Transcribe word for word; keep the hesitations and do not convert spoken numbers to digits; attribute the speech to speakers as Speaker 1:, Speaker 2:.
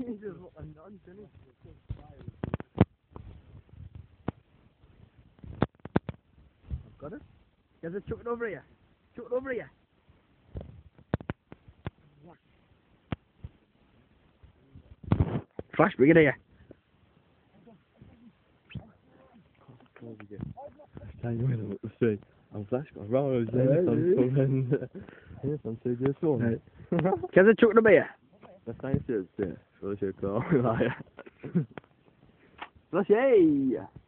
Speaker 1: He's just looking nuts, isn't he? I've got it. Guys, chuck it over here. Chuck it over here. Flash, bring it here.
Speaker 2: Zijn jullie wat te zeggen? Een flash kan wel zijn van van ja van C D phone.
Speaker 1: Guys, chuck it over here.
Speaker 2: Dat zijn ze, zoals je kan.
Speaker 1: Flash, hey.